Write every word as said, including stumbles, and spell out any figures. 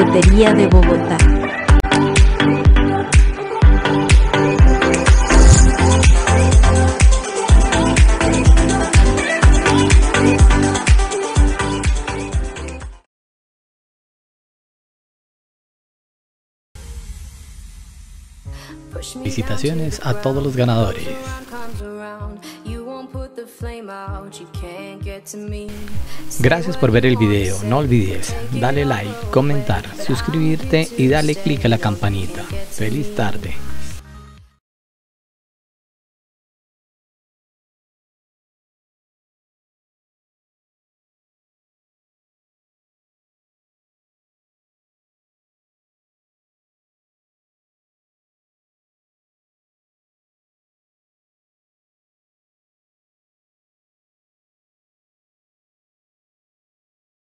Lotería de Bogotá. Felicitaciones a todos los ganadores. Gracias por ver el video, no olvides darle like, comentar, suscribirte y darle click a la campanita. Feliz tarde.